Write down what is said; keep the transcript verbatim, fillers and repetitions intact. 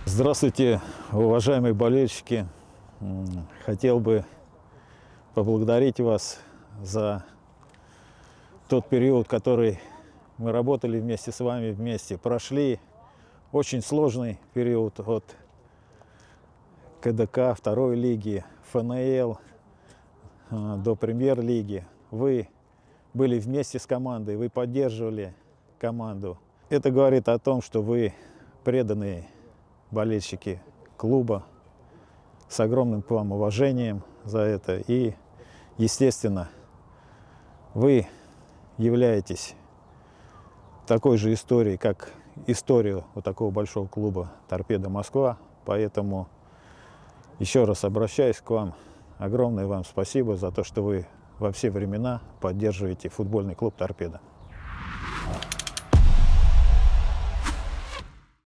Здравствуйте, уважаемые болельщики. Хотел бы поблагодарить вас за тот период, который мы работали вместе с вами, вместе прошли. Очень сложный период от КДК, второй лиги, ФНЛ до премьер-лиги. Вы были вместе с командой, вы поддерживали команду. Это говорит о том, что вы преданные болельщики клуба, с огромным к вам уважением за это. И, естественно, вы являетесь такой же историей, как историю у такого большого клуба «Торпедо Москва». Поэтому еще раз обращаюсь к вам. Огромное вам спасибо за то, что вы во все времена поддерживаете футбольный клуб «Торпедо».